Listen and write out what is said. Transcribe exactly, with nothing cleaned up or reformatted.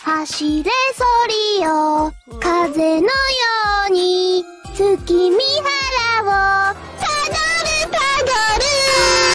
走れソリよ、風のように月見